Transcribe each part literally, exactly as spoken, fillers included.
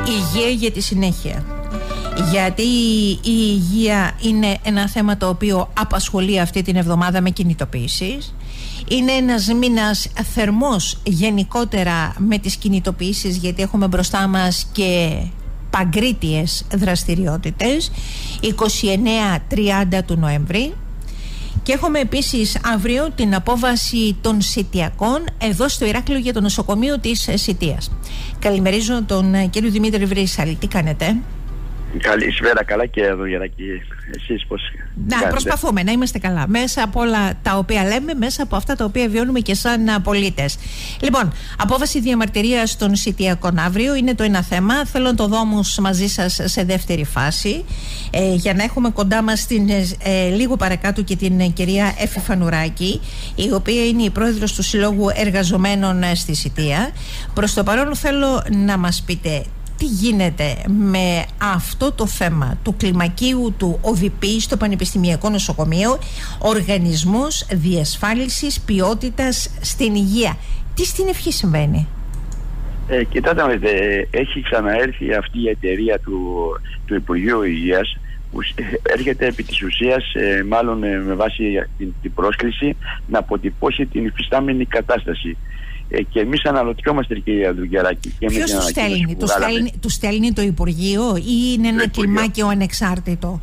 Υγεία για τη συνέχεια. Γιατί η υγεία είναι ένα θέμα το οποίο απασχολεί αυτή την εβδομάδα με κινητοποιήσεις. Είναι ένας μήνας θερμός γενικότερα με τις κινητοποιήσεις, γιατί έχουμε μπροστά μας και παγκρίτιες δραστηριότητες είκοσι εννέα τριάντα του Νοέμβρη. Και έχουμε επίσης αύριο την απόβαση των Σιτιακών εδώ στο Ηράκλειο για το νοσοκομείο της Σιτίας. Καλημερίζω τον κύριο Δημήτρη Βρύσαλη. Τι κάνετε? Καλησπέρα, καλά και εδώ Γεράκη. Εσείς πώς Να, κάνετε? Προσπαθούμε να είμαστε καλά μέσα από όλα τα οποία λέμε, μέσα από αυτά τα οποία βιώνουμε και σαν πολίτες. Λοιπόν, απόβαση διαμαρτυρίας των Σιτιακών αύριο είναι το ένα θέμα. Θέλω να το δω όμως μαζί σας σε δεύτερη φάση, ε, για να έχουμε κοντά μας την, ε, λίγο παρακάτω και την κυρία Έφη Φανουράκη, η οποία είναι η πρόεδρος του Συλλόγου Εργαζομένων στη Σιτία. Προς το παρόν θέλω να μας πείτε τι γίνεται με αυτό το θέμα του κλιμακίου του ΟΔΙΠΗ στο Πανεπιστημιακό Νοσοκομείο, Οργανισμός Διασφάλισης Ποιότητας στην Υγεία. Τι στην ευχή συμβαίνει? Ε, κοιτάτε, έχει ξαναέρθει αυτή η εταιρεία του, του Υπουργείου Υγείας, που έρχεται επί της ουσίας, ε, μάλλον ε, με βάση την, την πρόσκληση, να αποτυπώσει την υφιστάμενη κατάσταση. Ε, και εμείς αναρωτιόμαστε, κυρία Δουγκεράκη. Ποιος του στέλνει, του στέλνει, του στέλνει το Υπουργείο ή είναι ένα κλιμάκιο ανεξάρτητο?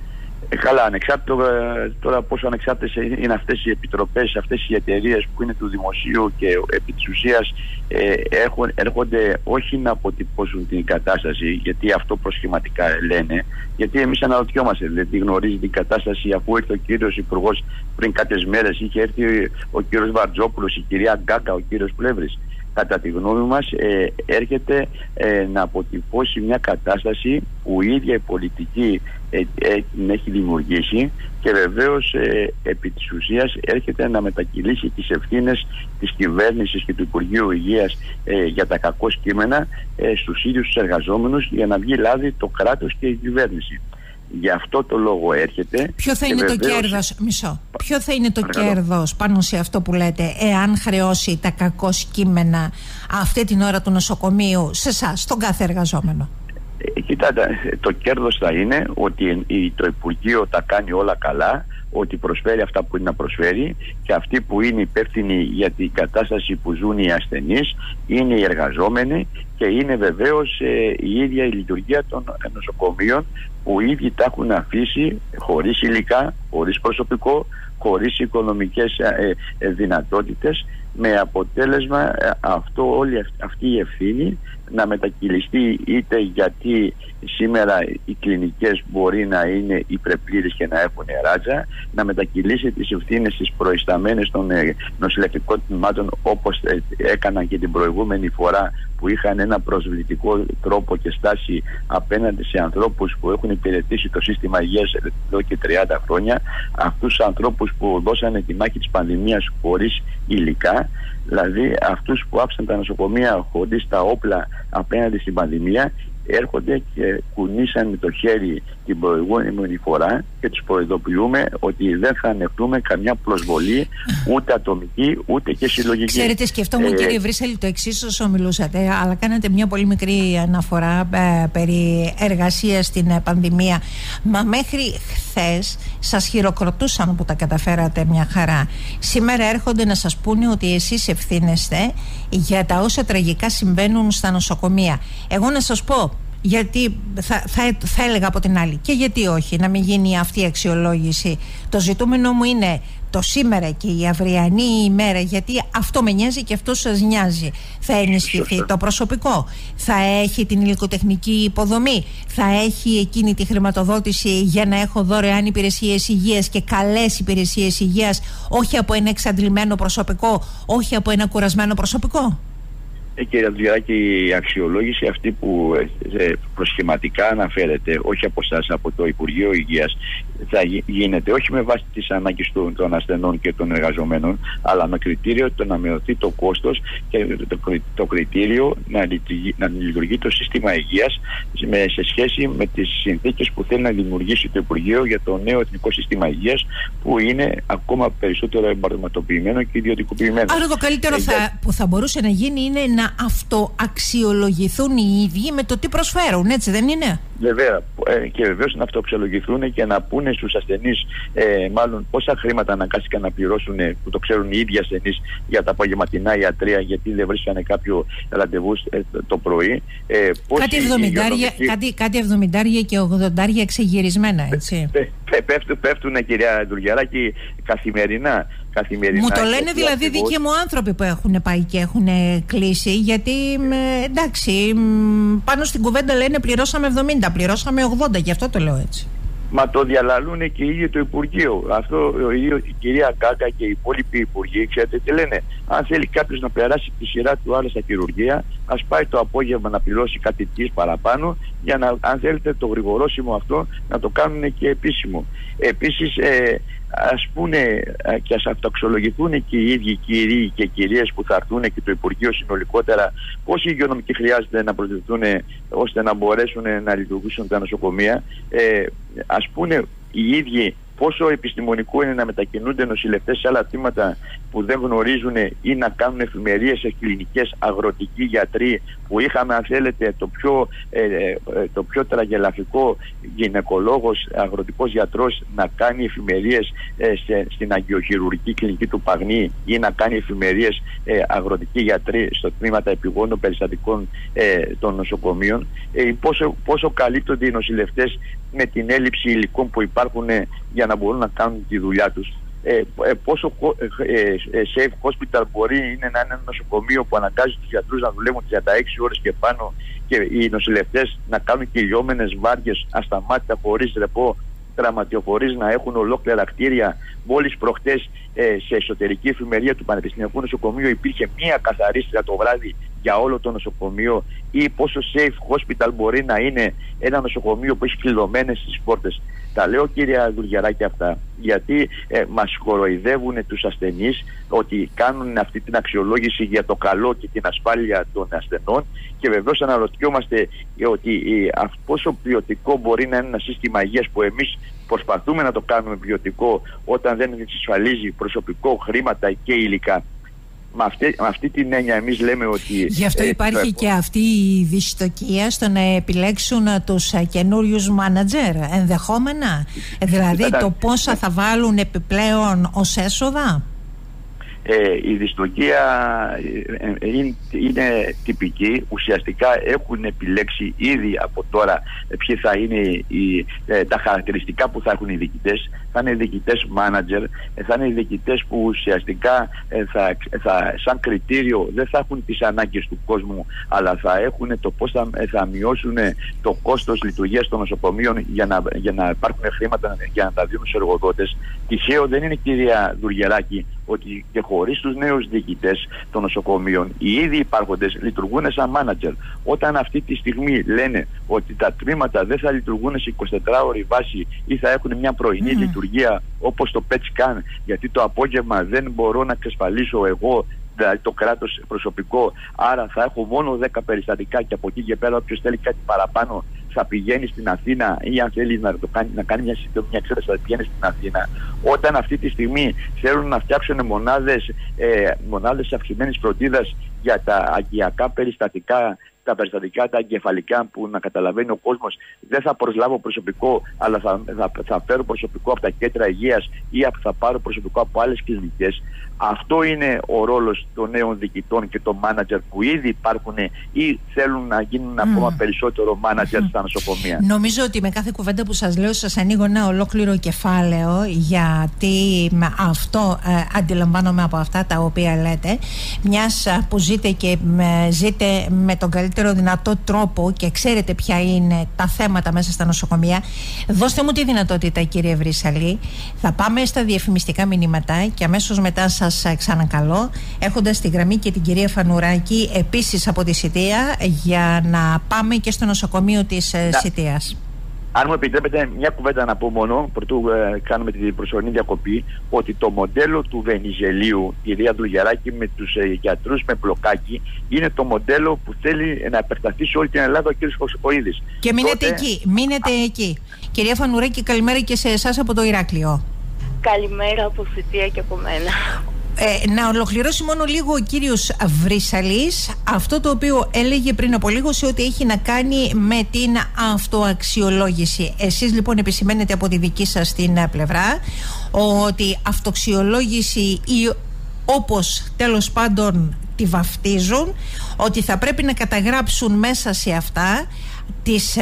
Ε, καλά, ανεξάρτητο. Ε, τώρα πόσο ανεξάρτητες είναι αυτές οι επιτροπές, αυτές οι εταιρείες που είναι του δημοσίου και επί της ουσίας ε, έρχον, έρχονται όχι να αποτυπώσουν την κατάσταση, γιατί αυτό προσχηματικά λένε, γιατί εμείς αναρωτιόμαστε, δηλαδή γνωρίζει την κατάσταση, αφού ήρθε ο κύριος Υπουργός πριν κάποιες μέρες, είχε έρθει ο κύριος Βαρτζόπουλος, η κυρία Γκάγκα, ο κύριος Πλεύρης. Κατά τη γνώμη μας ε, έρχεται ε, να αποτυπώσει μια κατάσταση που η ίδια η πολιτική ε, ε, την έχει δημιουργήσει, και βεβαίως ε, επί της ουσίας έρχεται να μετακυλήσει τις ευθύνες της κυβέρνησης και του Υπουργείου Υγείας ε, για τα κακώς κείμενα ε, στους ίδιους τους εργαζόμενους, για να βγει λάδι το κράτος και η κυβέρνηση. Γι' αυτό το λόγο έρχεται. Ποιο θα είναι βεβαίως το κέρδος, μισό, ποιο θα είναι το Παρακαλώ. κέρδος πάνω σε αυτό που λέτε, εάν χρεώσει τα κακώς κείμενα αυτή την ώρα του νοσοκομείου σε εσάς, στον κάθε εργαζόμενο? Ε, κοιτάτε, το κέρδος θα είναι ότι το Υπουργείο τα κάνει όλα καλά, ότι προσφέρει αυτά που είναι να προσφέρει, και αυτοί που είναι υπεύθυνοι για την κατάσταση που ζουν οι ασθενείς είναι οι εργαζόμενοι, και είναι βεβαίως ε, η ίδια η λειτουργία των νοσοκομείων, που οι ίδιοι τα έχουν αφήσει χωρίς υλικά, χωρίς προσωπικό, χωρίς οικονομικές ε, ε, δυνατότητες, με αποτέλεσμα ε, αυτό, όλη αυτή η ευθύνη να μετακυλιστεί, είτε γιατί σήμερα οι κλινικές μπορεί να είναι υπερπλήρες και να έχουν ράτζα, να μετακυλήσει τις ευθύνες στις προϊσταμένες των ε, νοσηλευτικών τμήματων, όπως ε, έκαναν και την προηγούμενη φορά, που είχαν ένα προσβλητικό τρόπο και στάση απέναντι σε ανθρώπους που έχουν υπηρετήσει το σύστημα υγείας εδώ και τριάντα χρόνια, αυτούς τους ανθρώπους που δώσανε τη μάχη της πανδημίας χωρίς υλικά, δηλαδή αυτούς που άφησαν τα νοσοκομεία χωρίς τα όπλα απέναντι στην πανδημία, έρχονται και κουνήσαν το χέρι την προηγούμενη φορά, και τους προειδοποιούμε ότι δεν θα ανεχτούμε καμιά προσβολή, ούτε ατομική ούτε και συλλογική. Ξέρετε, σκεφτόμουν ε, κύριε Βρύσαλη το εξής όσο μιλούσατε, αλλά κάνατε μια πολύ μικρή αναφορά ε, περί εργασίας στην ε, πανδημία. Μα μέχρι χθες σας χειροκροτούσαν που τα καταφέρατε μια χαρά. Σήμερα έρχονται να σας πούνε ότι εσείς ευθύνεστε για τα όσα τραγικά συμβαίνουν στα νοσοκομεία. Εγώ να σας πω, γιατί θα, θα, θα έλεγα από την άλλη, και γιατί όχι να μην γίνει αυτή η αξιολόγηση. Το ζητούμενο μου είναι το σήμερα και η αυριανή ημέρα, γιατί αυτό με νοιάζει και αυτό σας νοιάζει. Θα ενισχυθεί το προσωπικό, θα έχει την υλικοτεχνική υποδομή, θα έχει εκείνη τη χρηματοδότηση για να έχω δωρεάν υπηρεσίες υγείας και καλές υπηρεσίες υγείας, όχι από ένα εξαντλημένο προσωπικό, όχι από ένα κουρασμένο προσωπικό. Ε, κύριε Δουγκεράκη, η αξιολόγηση αυτή που ε, προσχηματικά αναφέρεται, όχι από εσάς, από το Υπουργείο Υγείας, θα γίνεται όχι με βάση τις ανάγκες των, των ασθενών και των εργαζομένων, αλλά με κριτήριο το να μειωθεί το κόστος και το, το, το κριτήριο να λειτουργεί, να λειτουργεί το σύστημα υγείας με, σε σχέση με τις συνθήκες που θέλει να δημιουργήσει το Υπουργείο για το νέο Εθνικό Σύστημα Υγείας, που είναι ακόμα περισσότερο εμπορευματοποιημένο και ιδιωτικοποιημένο. Άρα το καλύτερο ε, θα, που θα μπορούσε να γίνει είναι να να αυτοαξιολογηθούν οι ίδιοι με το τι προσφέρουν, έτσι δεν είναι? Βέβαια, και βεβαίως να αυτοαξιολογηθούν και να πούνε στους ασθενείς ε, μάλλον πόσα χρήματα αναγκάστηκαν να πληρώσουν, που το ξέρουν οι ίδιοι ασθενείς, για τα απογευματινά ιατρία, γιατί δεν βρίσκανε κάποιο ραντεβού ε, το πρωί. Ε, κάτι εβδομηντάρια κάτι, κάτι εβδομηντάρια και ογδοντάρια εξεγυρισμένα, έτσι. Πέ, πέ, πέφτουν, πέφτουν, κυρία Ντουργεράκη, καθημερινά. Καθημερινά. Μου το λένε δηλαδή ακριβώς δικοί μου άνθρωποι που έχουν πάει και έχουν κλείσει, γιατί εντάξει, πάνω στην κουβέντα λένε πληρώσαμε εβδομήντα, πληρώσαμε ογδόντα, γι' αυτό το λέω έτσι. Μα το διαλαλούν και οι ίδιοι το Υπουργείο. Αυτό η κυρία Κάκα και οι υπόλοιποι υπουργοί, ξέρετε τι λένε? Αν θέλει κάποιος να περάσει τη σειρά του άλλα στα χειρουργεία, ας πάει το απόγευμα να πληρώσει κάτι της παραπάνω, για να, αν θέλετε, το γρηγορόσιμο αυτό να το κάνουν και επίσημο. Επίσης, ε, ας πούνε και ας αυτοαξιολογηθούν και οι ίδιοι κύριοι και κυρίες που θα έρθουν και το Υπουργείο συνολικότερα, πόσοι υγειονομικοί χρειάζεται να προσθεθούν ώστε να μπορέσουν να λειτουργήσουν τα νοσοκομεία. Ε, ας πούνε οι ίδιοι πόσο επιστημονικό είναι να μετακινούνται νοσηλευτές σε άλλα τμήματα που δεν γνωρίζουν ή να κάνουν εφημερίες σε κλινικές, αγροτικοί γιατροί, που είχαμε, αν θέλετε, το πιο, ε, ε, το πιο τραγελαφικό γυναικολόγος, αγροτικός γιατρός να κάνει εφημερίες ε, σε, στην αγγειοχειρουργική κλινική του Παγνή, ή να κάνει εφημερίες ε, αγροτικοί γιατροί στο τμήματα επιγόντων περιστατικών ε, των νοσοκομείων. Ε, πόσο, πόσο καλύπτονται οι νοσηλευτές με την έλλειψη υλικών που υπάρχουν ε, για να μπορούν να κάνουν τη δουλειά τους. Ε, ε, πόσο ε, ε, safe hospital μπορεί είναι να είναι ένα νοσοκομείο που αναγκάζει τους γιατρούς να δουλεύουν τριάντα έξι ώρες και πάνω, και οι νοσηλευτές να κάνουν κυλιόμενες βάρδιες ασταμάτητα, χωρίς ρεπό, τραυματιοφορείς να έχουν ολόκληρα κτίρια. Μόλις προχτές ε, σε εσωτερική εφημερία του Πανεπιστημιακού Νοσοκομείου υπήρχε μία καθαρίστρια το βράδυ για όλο το νοσοκομείο. Ή πόσο safe hospital μπορεί να είναι ένα νοσοκομείο που έχει κλειδωμένες τις πόρτες. Τα λέω, κυρία Ντουργεράκη, αυτά γιατί ε, μας κοροϊδεύουν τους ασθενείς ότι κάνουν αυτή την αξιολόγηση για το καλό και την ασφάλεια των ασθενών, και βεβαίως αναρωτιόμαστε ότι ε, πόσο ποιοτικό μπορεί να είναι ένα σύστημα υγείας που εμείς προσπαθούμε να το κάνουμε ποιοτικό, όταν δεν εξασφαλίζει προσωπικό, χρήματα και υλικά. Με αυτή, με αυτή την έννοια εμείς λέμε ότι... Γι' αυτό ε, υπάρχει το... και αυτή η δυστοκία στο να επιλέξουν τους καινούριους μάνατζερ ενδεχόμενα. Δηλαδή Κοιτάτε, το πόσα θα βάλουν επιπλέον ως έσοδα. Ε, η δυστοκία ε, είναι, είναι τυπική. Ουσιαστικά έχουν επιλέξει ήδη από τώρα ποιοι θα είναι οι, ε, τα χαρακτηριστικά που θα έχουν οι διοικητές. Θα είναι διοικητές μάνατζερ, ε, θα είναι διοικητές που ουσιαστικά ε, θα, θα, σαν κριτήριο δεν θα έχουν τις ανάγκες του κόσμου, αλλά θα έχουν το πώς θα, θα μειώσουν το κόστος λειτουργίας των νοσοκομείων για να, για να υπάρχουν χρήματα για να τα δίνουν στους εργοδότες. Τυχαίο δεν είναι, κυρία Ντουργεράκη, ότι και χωρίς τους νέους διοικητές των νοσοκομείων οι ήδη υπάρχοντες λειτουργούν σαν μάνατζερ. Όταν αυτή τη στιγμή λένε ότι τα τμήματα δεν θα λειτουργούν σε εικοσιτετράωρη βάση ή θα έχουν μια πρωινή mm. λειτουργία όπως το πετ σκαν, γιατί το απόγευμα δεν μπορώ να εξασφαλίσω εγώ, δηλαδή το κράτος, προσωπικό, άρα θα έχω μόνο δέκα περιστατικά και από εκεί και πέρα όποιος θέλει κάτι παραπάνω θα πηγαίνει στην Αθήνα, ή αν θέλει να, το κάνει, να κάνει μια σύντομη εξέταση θα πηγαίνει στην Αθήνα. Όταν αυτή τη στιγμή θέλουν να φτιάξουν μονάδες, ε, μονάδες αυξημένης φροντίδας για τα αγκιακά περιστατικά, τα περιστατικά, τα εγκεφαλικά, που να καταλαβαίνει ο κόσμος, δεν θα προσλάβω προσωπικό, αλλά θα, θα, θα φέρω προσωπικό από τα κέντρα υγείας ή θα πάρω προσωπικό από άλλες κλινικές. Αυτό είναι ο ρόλος των νέων διοικητών και των μάνατζερ που ήδη υπάρχουν ή θέλουν να γίνουν mm. ακόμα περισσότερο μάνατζερ mm. στα νοσοκομεία. Νομίζω ότι με κάθε κουβέντα που σας λέω σας ανοίγω ένα ολόκληρο κεφάλαιο, γιατί με αυτό ε, αντιλαμβάνομαι από αυτά τα οποία λέτε, μιας που ζείτε και με, ζείτε με τον καλύτερο δυνατό τρόπο και ξέρετε ποια είναι τα θέματα μέσα στα νοσοκομεία. Δώστε μου τη δυνατότητα, κύριε Βρυσαλή. Θα πάμε στα διαφημιστικά μηνύματα και αμέσως μετά σας ξανακαλώ, έχοντας στη γραμμή και την κυρία Φανουράκη επίσης από τη Σιτία, για να πάμε και στο νοσοκομείο της να, Σιτίας. Αν μου επιτρέπετε μια κουβέντα να πω μόνο, πρωτού ε, κάνουμε την προσωρινή διακοπή, ότι το μοντέλο του Βενιζελίου, κυρία Ντουργεράκη, με τους ε, γιατρούς με μπλοκάκι, είναι το μοντέλο που θέλει να επεκταθεί σε όλη την Ελλάδα ο κ. Χρυσοκοΐδης. Και μείνετε Τότε... εκεί, μείνετε Α... εκεί. Κυρία Φανουράκη, καλημέρα και σε εσάς από το Ηράκλειο. Καλημέρα από Σιτία και από μένα. Ε, να ολοκληρώσει μόνο λίγο ο κύριος Βρυσαλής αυτό το οποίο έλεγε πριν από λίγο σε ό,τι έχει να κάνει με την αυτοαξιολόγηση. Εσείς λοιπόν επισημαίνετε από τη δική σας την πλευρά ότι αυτοαξιολόγηση ή όπως τέλος πάντων τη βαφτίζουν, ότι θα πρέπει να καταγράψουν μέσα σε αυτά τις ε,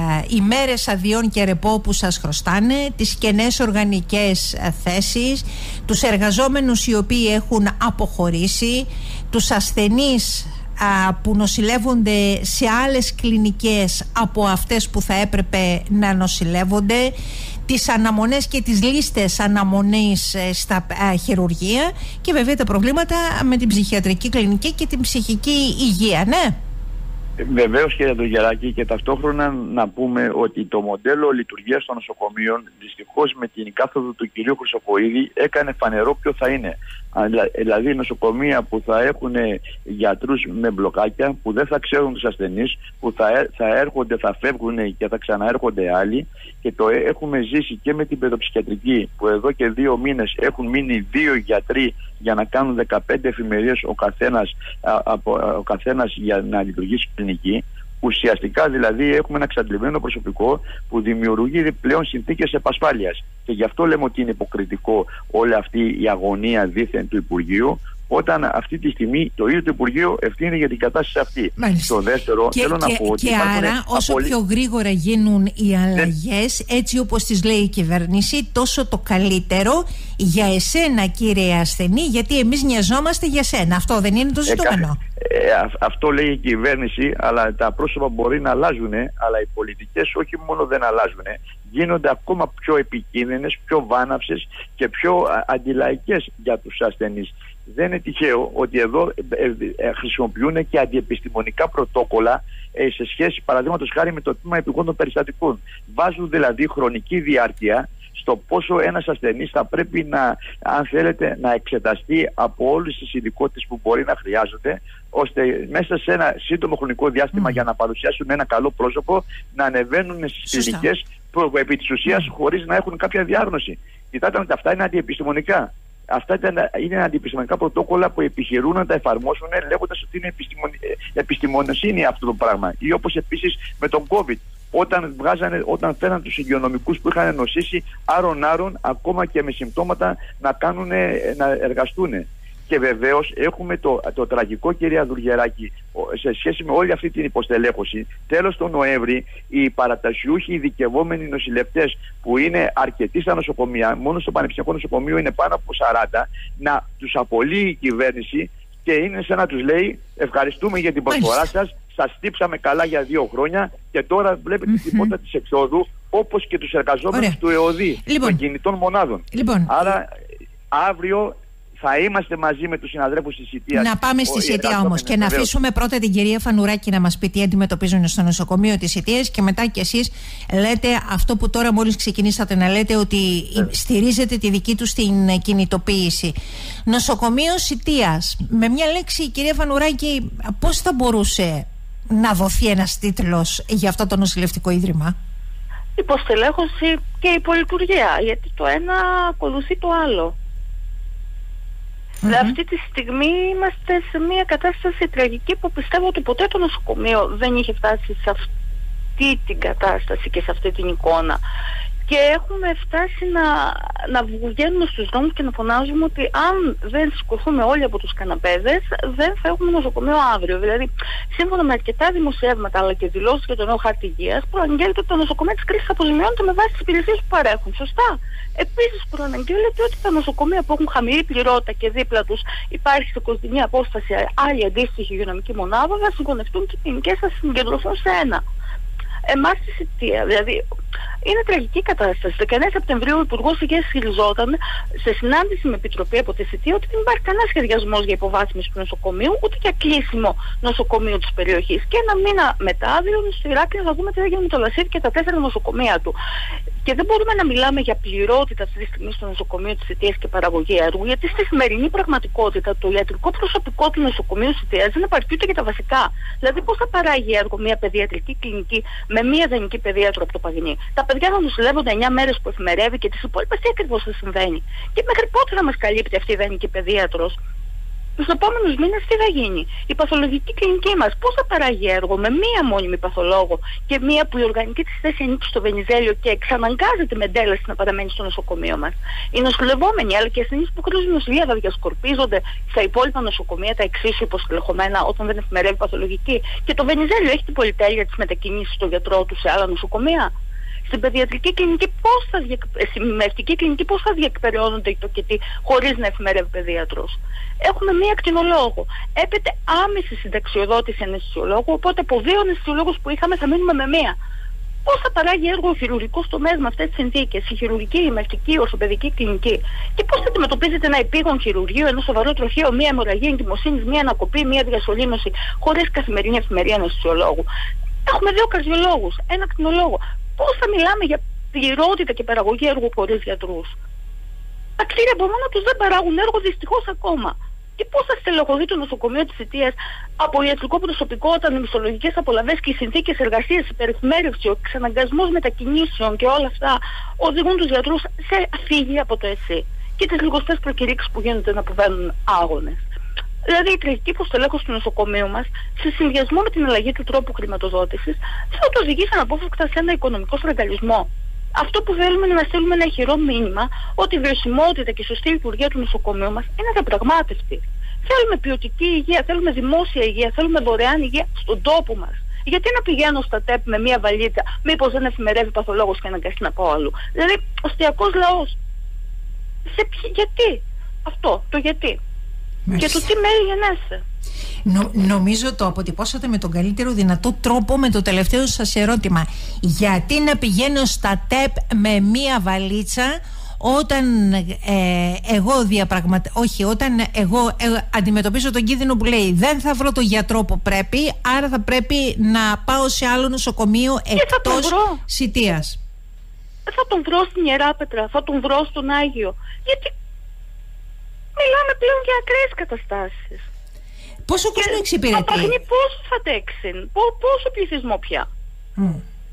ημέρες αδειών και ρεπό που σας χρωστάνε, τις κενές οργανικές ε, θέσεις, τους εργαζόμενους οι οποίοι έχουν αποχωρήσει, τους ασθενείς ε, που νοσηλεύονται σε άλλες κλινικές από αυτές που θα έπρεπε να νοσηλεύονται, τις αναμονές και τις λίστες αναμονής ε, στα ε, χειρουργεία και βέβαια τα προβλήματα με την ψυχιατρική κλινική και την ψυχική υγεία, ναι. Βεβαίως, κύριε Δογεράκη, και ταυτόχρονα να πούμε ότι το μοντέλο λειτουργίας των νοσοκομείων δυστυχώς με την κάθοδο του κυρίου Χρυσοχοΐδη έκανε φανερό ποιο θα είναι. Δηλαδή νοσοκομεία που θα έχουν γιατρούς με μπλοκάκια, που δεν θα ξέρουν τους ασθενείς, που θα, θα έρχονται, θα φεύγουν και θα ξαναέρχονται άλλοι, και το έχουμε ζήσει και με την παιδοψυχιατρική, που εδώ και δύο μήνες έχουν μείνει δύο γιατροί για να κάνουν δεκαπέντε εφημερίες ο καθένας, α, από, ο καθένας για να λειτουργήσει κλινική. Ουσιαστικά δηλαδή έχουμε ένα εξαντλημένο προσωπικό που δημιουργεί πλέον συνθήκες επασφάλειας, και γι' αυτό λέμε ότι είναι υποκριτικό όλη αυτή η αγωνία δήθεν του Υπουργείου, όταν αυτή τη στιγμή το ίδιο το Υπουργείο ευθύνεται για την κατάσταση αυτή. Μάλιστα. Το δεύτερο, και, θέλω και, να πω ότι και άρα όσο απολύ... πιο γρήγορα γίνουν οι αλλαγές, ναι, έτσι όπως τις λέει η κυβέρνηση, τόσο το καλύτερο για εσένα, κύριε ασθενή, γιατί εμείς νοιαζόμαστε για σένα. Αυτό δεν είναι το ζητούμενο? Ε, ε, α, αυτό λέει η κυβέρνηση, αλλά τα πρόσωπα μπορεί να αλλάζουν, αλλά οι πολιτικές όχι μόνο δεν αλλάζουν, γίνονται ακόμα πιο επικίνδυνες, πιο βάναυσες και πιο αντιλαϊκές για τους ασθενείς. Δεν είναι τυχαίο ότι εδώ ε, ε, χρησιμοποιούν και αντιεπιστημονικά πρωτόκολλα ε, σε σχέση, παραδείγματος χάρη, με το τμήμα επιγόντων περιστατικών. Βάζουν δηλαδή χρονική διάρκεια στο πόσο ένας ασθενής θα πρέπει να, αν θέλετε, να εξεταστεί από όλες τις ειδικότητες που μπορεί να χρειάζονται, ώστε μέσα σε ένα σύντομο χρονικό διάστημα mm. για να παρουσιάσουν ένα καλό πρόσωπο να ανεβαίνουν στις κλινικές που επί της ουσίας mm. χωρίς να έχουν κάποια διάγνωση. Κοιτάτε, αυτά είναι αντιεπιστημονικά. Αυτά ήταν, είναι αντιεπιστημονικά πρωτόκολλα που επιχειρούν να τα εφαρμόσουν λέγοντας ότι είναι επιστημονι... επιστημονοσύνη αυτό το πράγμα. Ή όπως επίσης με τον COVID, όταν, βγάζανε, όταν φέραν τους υγειονομικούς που είχαν νοσήσει άρον-άρον, ακόμα και με συμπτώματα, να, κάνουν, να εργαστούν. Και βεβαίως έχουμε το, το τραγικό, κυρία Δουργεράκη, σε σχέση με όλη αυτή την υποστελέχωση. Τέλος τον Νοέμβρη, οι παρατασιούχοι ειδικευόμενοι νοσηλευτές, που είναι αρκετοί στα νοσοκομεία, μόνο στο Πανεπιστημιακό Νοσοκομείο είναι πάνω από σαράντα, να τους απολύει η κυβέρνηση και είναι σαν να τους λέει: ευχαριστούμε για την προσφορά σας, σας στύψαμε καλά για δύο χρόνια και τώρα βλέπετε mm-hmm. την πόρτα της εξόδου, όπως και τους εργαζόμενους Ωραία. του ΕΟΔΗ, λοιπόν. των κινητών μονάδων. Λοιπόν. Άρα αύριο θα είμαστε μαζί με τους συναδέλφους της Σιτίας. Να πάμε στη Σιτία όμως και να αφήσουμε πρώτα την κυρία Φανουράκη να μας πει τι αντιμετωπίζουν στο νοσοκομείο της Σιτίας, και μετά κι εσείς λέτε αυτό που τώρα μόλις ξεκινήσατε να λέτε, ότι yeah. στηρίζετε τη δική τους την κινητοποίηση. Νοσοκομείο Σιτίας, με μια λέξη, κυρία Φανουράκη, πώς θα μπορούσε να δοθεί ένας τίτλος για αυτό το νοσηλευτικό ίδρυμα? Υποστελέχωση και υπολειτουργία, γιατί το ένα ακολουθεί το άλλο. Mm-hmm. Δηλαδή αυτή τη στιγμή είμαστε σε μια κατάσταση τραγική που πιστεύω ότι ποτέ το νοσοκομείο δεν είχε φτάσει σε αυτή την κατάσταση και σε αυτή την εικόνα. Και έχουμε φτάσει να, να βγαίνουμε στους δρόμους και να φωνάζουμε ότι αν δεν σηκωθούμε όλοι από τους καναπέδες, δεν θα έχουμε νοσοκομείο αύριο. Δηλαδή, σύμφωνα με αρκετά δημοσιεύματα αλλά και δηλώσεις για το νέο χάρτη υγείας, προαναγγέλλεται ότι το νοσοκομείο της κρίσης αποζημιώνεται με βάση τις υπηρεσίες που παρέχουν. Σωστά. Επίσης, προαναγγέλλεται ότι τα νοσοκομεία που έχουν χαμηλή πληρότητα και δίπλα τους υπάρχει σε κοντινή απόσταση άλλη αντίστοιχη υγειονομική μονάδα, θα συγχωνευτούν και οι κλινικές θα συγκεντρωθούν σε ένα. Εμάς στη Σιτία, δηλαδή, είναι τραγική κατάσταση. δεκαεννέα Σεπτεμβρίου ο Υπουργός Υγείας ισχυριζόταν σε συνάντηση με επιτροπή από τη Σιτία ότι δεν υπάρχει κανένα σχεδιασμός για υποβάθμιση του νοσοκομείου, ούτε για κλείσιμο νοσοκομείου της περιοχής. Και ένα μήνα μετά δήλωνε στο Ηράκλειο να δούμε τι έγινε με το Λασίρι και τα τέσσερα νοσοκομεία του. Και δεν μπορούμε να μιλάμε για πληρότητα αυτή τη στιγμή στο νοσοκομείο της Σιτίας και παραγωγή έργου, γιατί στη σημερινή πραγματικότητα το ιατρικό προσωπικό του νοσοκομείου της Σιτίας δεν επαρκεί ούτε για τα βασικά. Δηλαδή, πώς θα παράγει έργο μια παιδιατρική κλινική με μια δανεική παιδίατρο από το Παγινί? Τα παιδιά θα νοσηλεύονται εννιά μέρες που εφημερεύει και τις υπόλοιπες τι ακριβώς θα συμβαίνει? Και μέχρι πότε θα μας καλύπτει αυτή η ιδανική παιδίατρος? Τους επόμενους μήνες τι θα γίνει? Η παθολογική κλινική μας πώς θα παράγει έργο με μία μόνιμη παθολόγο και μία που η οργανική της θέση ανήκει στο Βενιζέλιο και εξαναγκάζεται με εντέλεση να παραμένει στο νοσοκομείο μας? Οι νοσηλευόμενοι αλλά και οι ασθενείς που χρήζουν νοσηλεία θα διασκορπίζονται στα υπόλοιπα νοσοκομεία τα εξίσου υποστελεχωμένα όταν δεν εφημερεύει παθολογική? Και το Βενιζέλιο έχει την πολυτέλεια της μετακίνησης στον γιατρό του σε άλλα νοσοκομεία? Στην παιδιατρική κλινική πώς θα, διεκ... στη κλινική πώς θα διεκπεραιώνονται οι τοκετοί χωρίς να εφημερεύει παιδίατρος? Έχουμε μία ακτινολόγο. Έπεται άμεση συνταξιοδότηση αναισθησιολόγου, οπότε από δύο αναισθησιολόγους που είχαμε θα μείνουμε με μία. Πώς θα παράγει έργο ο χειρουργικός τομέας με αυτές τις συνθήκες, η χειρουργική, η μευτική, η ορθοπαιδική κλινική? Και πώς θα αντιμετωπίζετε ένα επίγον χειρουργείο, ένα σοβαρό τροχαίο, μία αιμορραγία εγκυμοσύνης, μία ανακοπή, μία διασωλήνωση, χωρίς καθημερινή εφημερία αναισθησιολόγου? Έχουμε δύο καρδιολόγους, ένα ακτινολόγο. Πώς θα μιλάμε για πληρότητα και παραγωγή έργου χωρίς γιατρούς? Τα κτίρια από μόνα τους δεν παράγουν έργο δυστυχώς ακόμα. Και πώς θα στελεχωθεί το νοσοκομείο της Σιτίας από ιατρικό προσωπικό όταν οι μισθολογικές απολαβές και οι συνθήκες εργασίας, η υπερευμέρευση, ο εξαναγκασμός μετακινήσεων και όλα αυτά οδηγούν τους γιατρούς σε αφήγη από το ΕΣΥ και τις λιγοστές προκηρύξεις που γίνονται να αποβαίνουν άγονες? Δηλαδή η τραγική προστελέχωση του νοσοκομείου μας, σε συνδυασμό με την αλλαγή του τρόπου χρηματοδότησης, θα το οδηγήσει αναπόφευκτα σε ένα οικονομικό στραγγαλισμό. Αυτό που θέλουμε είναι να στείλουμε ένα ηχηρό μήνυμα ότι η βιωσιμότητα και η σωστή λειτουργία του νοσοκομείου μας είναι διαπραγμάτευτη. Θέλουμε ποιοτική υγεία, θέλουμε δημόσια υγεία, θέλουμε δωρεάν υγεία στον τόπο μας. Γιατί να πηγαίνω στα ΤΕΠ με μία βαλίτσα, μήπως δεν εφημερεύει παθολόγος και αναγκαστεί να πάω αλλού? Δηλαδή, ο αστιακός λαός. Σε ποιο, γιατί? Αυτό, το γιατί. Και το τι μέρη γεννέσαι. Νο, νομίζω το αποτυπώσατε με τον καλύτερο δυνατό τρόπο με το τελευταίο σας ερώτημα. Γιατί να πηγαίνω στα ΤΕΠ με μία βαλίτσα όταν ε, εγώ διαπραγματε... όχι, όταν εγώ ε, αντιμετωπίζω τον κίνδυνο που λέει δεν θα βρω τον γιατρό που πρέπει, άρα θα πρέπει να πάω σε άλλο νοσοκομείο εκτός Σιτίας? Θα τον βρω στην Ιεράπετρα, θα τον βρω στον Άγιο. Γιατί μιλάμε πλέον για ακραίες καταστάσεις. Πόσο κόσμο εξυπηρετεί? Απαγνεί πόσο θα τέξει, πόσο πληθυσμό πια. Mm.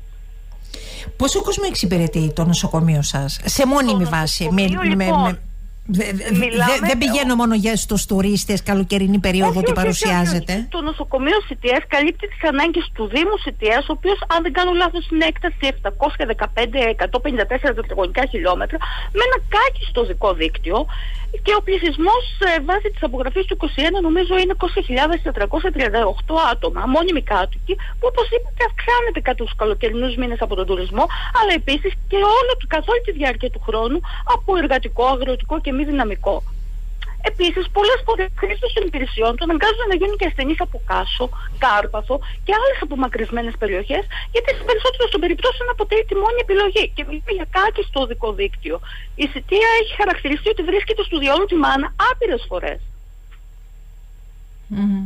Πόσο κόσμο εξυπηρετεί το νοσοκομείο σας σε μόνιμη το βάση? Με, λοιπόν, με, με, Δε, δε, δεν πηγαίνω μόνο για στους τουρίστες καλοκαιρινή περίοδο ότι παρουσιάζεται. Όχι, όχι. Το νοσοκομείο Σιτίας καλύπτει τις ανάγκες του Δήμου Σιτίας, ο οποίος, αν δεν κάνω λάθος, είναι έκταση επτακόσια δεκαπέντε με εκατόν πενήντα τέσσερα τετραγωνικά χιλιόμετρα, με ένα κάκιστο δικό δίκτυο. Και ο πληθυσμός ε, βάσει της απογραφής του είκοσι ένα νομίζω είναι είκοσι χιλιάδες τετρακόσια τριάντα οκτώ άτομα, μόνιμοι κάτοικοι, που όπως είπατε αυξάνεται κατά τους καλοκαιρινούς μήνες από τον τουρισμό, αλλά επίσης και όλο, καθ' όλη τη διάρκεια του χρόνου από εργατικό, αγροτικό και μη δυναμικό. Επίσης, πολλές φορές χρήστες των υπηρεσιών του αναγκάζονται να γίνουν και ασθενείς από Κάσο, Κάρπαθο και άλλες απομακρυσμένες περιοχές, γιατί στις περισσότερες των περιπτώσεων αποτελεί τη μόνη επιλογή. Και μιλάμε για κάκιστο οδικό δίκτυο. Η Σιτία έχει χαρακτηριστεί ότι βρίσκεται στο διόλου τη μάνα άπειρες φορές. Mm-hmm.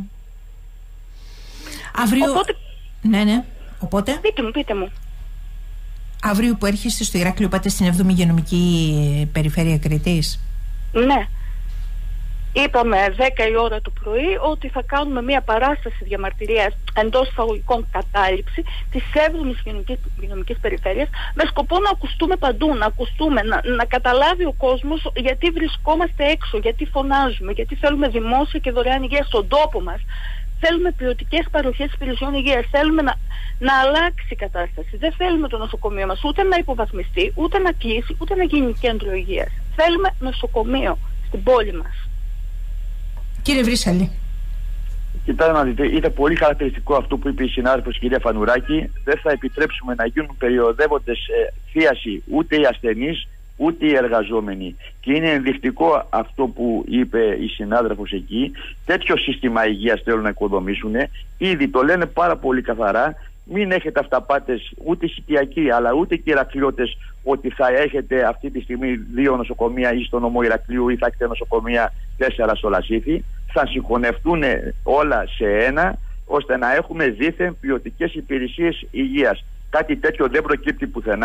Αύριο... Οπότε... Ναι, ναι. Οπότε... Πείτε μου, πείτε μου. Αύριο που έρχεστε στο Ηράκλειο πάτε στην έβδομη υγειονομική περιφέρεια Κρήτης? Ναι. Είπαμε δέκα η ώρα το πρωί ότι θα κάνουμε μια παράσταση διαμαρτυρίας εντός εισαγωγικών κατάληψη της έβδομης υγειονομικής περιφέρειας, με σκοπό να ακουστούμε παντού, να ακουστούμε, να, να καταλάβει ο κόσμος γιατί βρισκόμαστε έξω, γιατί φωνάζουμε, γιατί θέλουμε δημόσια και δωρεάν υγεία στον τόπο μας. Θέλουμε ποιοτικές παροχές υπηρεσιών υγείας. Θέλουμε να, να αλλάξει η κατάσταση. Δεν θέλουμε το νοσοκομείο μας ούτε να υποβαθμιστεί, ούτε να κλείσει, ούτε να γίνει κέντρο υγείας. Θέλουμε νοσοκομείο στην πόλη μας. Κύριε Βρύσαλη. Κοιτάξτε να δείτε, ήταν πολύ χαρακτηριστικό αυτό που είπε η συνάδελφος κυρία Φανουράκη. Δεν θα επιτρέψουμε να γίνουν περιοδεύοντες ε, θίαση ούτε οι ασθενείς ούτε οι εργαζόμενοι. Και είναι ενδεικτικό αυτό που είπε η συνάδελφος εκεί. Τέτοιο σύστημα υγείας θέλουν να οικοδομήσουν. Ήδη το λένε πάρα πολύ καθαρά. Μην έχετε αυταπάτες ούτε Σιτιακοί αλλά ούτε και Ηρακλειώτες ότι θα έχετε αυτή τη στιγμή δύο νοσοκομεία ή στο νομό Ηρακλείου ή θα έχετε νοσοκομεία τέσσερα στο Λασίθι. Θα συγχωνευτούν όλα σε ένα ώστε να έχουμε δίθεν ποιοτικές υπηρεσίες υγείας. Κάτι τέτοιο δεν προκύπτει πουθενά.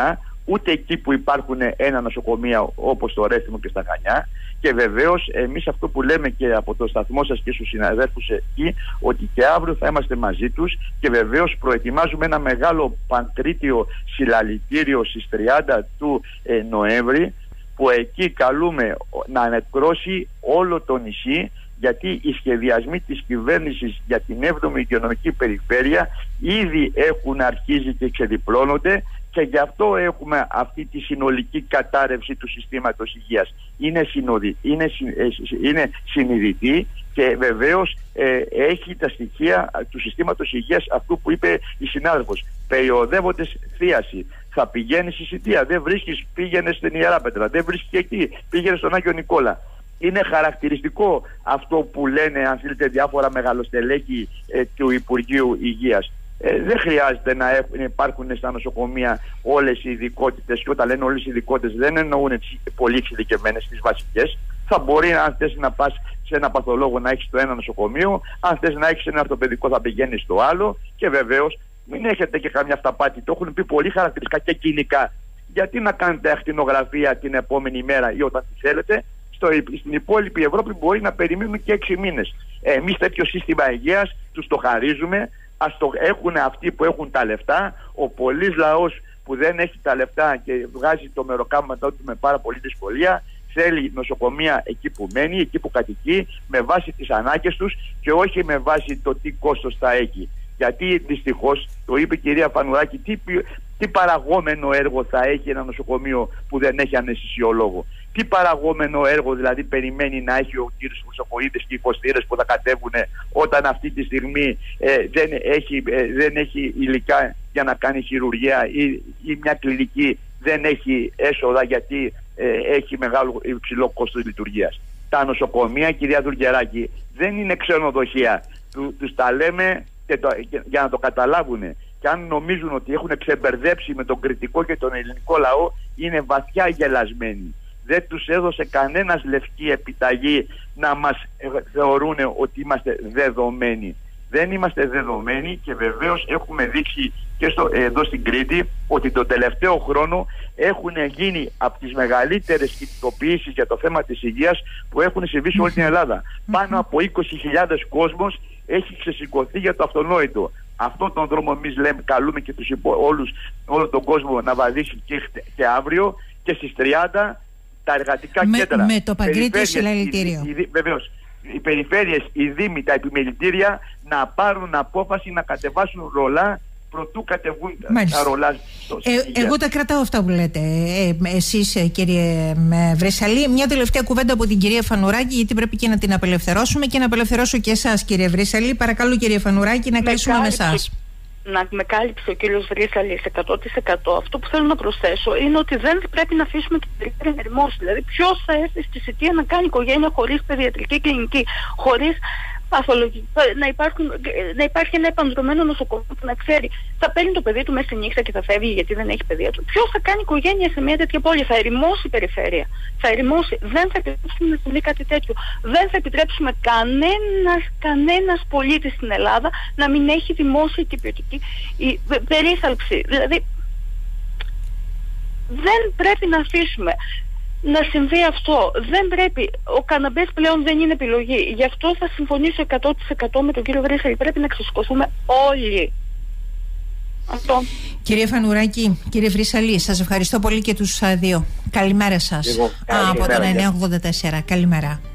ούτε εκεί που υπάρχουν ένα νοσοκομεία όπως το Ρέθυμο και στα Χανιά. Και βεβαίως εμείς αυτό που λέμε και από το σταθμό σας και στους συναδέλφους εκεί, ότι και αύριο θα είμαστε μαζί τους, και βεβαίως προετοιμάζουμε ένα μεγάλο πανκρίτιο συλλαλητήριο στις τριάντα του ε, Νοέμβρη, που εκεί καλούμε να ανεκρώσει όλο το νησί, γιατί οι σχεδιασμοί της κυβέρνησης για την έβδομη υγειονομική περιφέρεια ήδη έχουν αρχίσει και ξεδιπλώνονται, και γι' αυτό έχουμε αυτή τη συνολική κατάρρευση του συστήματος υγείας. Είναι, συνοδη, είναι, είναι συνειδητή, και βεβαίως ε, έχει τα στοιχεία του συστήματος υγείας αυτού που είπε η συνάδελφος. Περιοδεύοντες θίαση. Θα πηγαίνει στη Σιτία, δεν βρίσκεις, πήγαινε στην Ιεράπετρα, δεν βρίσκεις εκεί, πήγαινε στον Άγιο Νικόλα. Είναι χαρακτηριστικό αυτό που λένε, αν θέλετε, διάφορα μεγαλοστελέχη ε, του Υπουργείου Υγείας. Ε, δεν χρειάζεται να έχουν, υπάρχουν στα νοσοκομεία όλες οι ειδικότητες, και όταν λένε όλες οι ειδικότητες δεν εννοούν τις πολύ εξειδικευμένες, τις βασικές. Θα μπορεί, αν θες να πας σε ένα παθολόγο, να έχεις το ένα νοσοκομείο, αν θες να έχεις ένα ορθοπαιδικό θα πηγαίνεις στο άλλο, και βεβαίως μην έχετε και καμιά αυταπάτη. Το έχουν πει πολύ χαρακτηριστικά και κοινικά. Γιατί να κάνετε ακτινογραφία την επόμενη μέρα ή όταν τη θέλετε? Στο, στην υπόλοιπη Ευρώπη μπορεί να περιμένουν και έξι μήνες. Εμείς τέτοιο σύστημα υγείας τους το χαρίζουμε. Ας το έχουν αυτοί που έχουν τα λεφτά. Ο πολύς λαός που δεν έχει τα λεφτά και βγάζει το μεροκάματό του με πάρα πολύ δυσκολία, θέλει νοσοκομεία εκεί που μένει, εκεί που κατοικεί, με βάση τις ανάγκες τους και όχι με βάση το τι κόστος θα έχει. Γιατί δυστυχώς, το είπε η κυρία Φανουράκη, τι, τι παραγόμενο έργο θα έχει ένα νοσοκομείο που δεν έχει αναισθησιολόγο? Τι παραγόμενο έργο δηλαδή περιμένει να έχει ο κύριος Χρυσοχοΐδης και οι κοστήρες που θα κατέβουν, όταν αυτή τη στιγμή ε, δεν, έχει, ε, δεν έχει υλικά για να κάνει χειρουργία, ή, ή μια κλινική δεν έχει έσοδα γιατί ε, έχει μεγάλο υψηλό κόστος λειτουργίας? Τα νοσοκομεία, κυρία Δουργεράκη, δεν είναι ξενοδοχεία. Του, τους τα λέμε και το, και, για να το καταλάβουν. Και αν νομίζουν ότι έχουν ξεμπερδέψει με τον κριτικό και τον ελληνικό λαό, είναι βαθιά γελασμένοι. Δεν τους έδωσε κανένας λευκή επιταγή να μας θεωρούν ότι είμαστε δεδομένοι. Δεν είμαστε δεδομένοι, και βεβαίως έχουμε δείξει και στο, εδώ στην Κρήτη ότι τον τελευταίο χρόνο έχουν γίνει από τις μεγαλύτερες κινητοποιήσεις για το θέμα της υγείας που έχουν συμβεί σε όλη την Ελλάδα. Πάνω από είκοσι χιλιάδες κόσμος έχει ξεσηκωθεί για το αυτονόητο. Αυτόν τον δρόμο εμείς λέμε, καλούμε και τους υπο, όλους, όλο τον κόσμο να βαδίσει και, και αύριο, και στις τριάντα τα εργατικά με, κέντρα. Με το Παγκρίτιο συλλαλητήριο. Βεβαίως. Οι περιφέρειες, οι δήμοι, τα επιμελητήρια να πάρουν απόφαση να κατεβάσουν ρολά προτού κατεβούν Μάλιστα. τα ρολά. Ε, εγώ τα κρατάω αυτά που λέτε ε, εσείς, κύριε Βρύσαλη. Μια τελευταία κουβέντα από την κυρία Φανουράκη, γιατί πρέπει και να την απελευθερώσουμε, και να απελευθερώσω και εσάς, κύριε Βρύσαλη. Παρακαλώ, κύριε Φανουράκη, να κλείσουμε με εσάς. Να με κάλυψε ο κύριος Βρύσαλης εκατό τοις εκατό. Αυτό που θέλω να προσθέσω είναι ότι δεν πρέπει να αφήσουμε την περίπτωση να ερημώσει. Δηλαδή, ποιος θα έρθει στη Σιτία να κάνει οικογένεια χωρίς παιδιατρική κλινική, χωρίς παθολογική, να, υπάρχουν, να υπάρχει ένα επανδρομένο νοσοκομείο που να ξέρει, θα παίρνει το παιδί του μέσα στη νύχτα και θα φεύγει γιατί δεν έχει παιδεία του. Ποιος θα κάνει οικογένεια σε μια τέτοια πόλη? Θα ερημώσει η περιφέρεια. Θα ερημώσει. Δεν θα επιτρέψουμε να συμβεί κάτι τέτοιο. Δεν θα επιτρέψουμε κανένας, κανένας πολίτης στην Ελλάδα να μην έχει δημόσια και ποιοτική η, περίθαλψη. Δηλαδή, δεν πρέπει να αφήσουμε να συμβεί αυτό. Δεν πρέπει. Ο καναμπές πλέον δεν είναι επιλογή. Γι' αυτό θα συμφωνήσω εκατό τοις εκατό με τον κύριο Βρύσαλη. Πρέπει να ξεσηκωθούμε όλοι. Αυτό. Κύριε Φανουράκη, κύριε Βρύσαλη, σας ευχαριστώ πολύ και τους δύο. Καλημέρα σας. Εγώ, από τον εννιακόσια ογδόντα τέσσερα. Καλημέρα.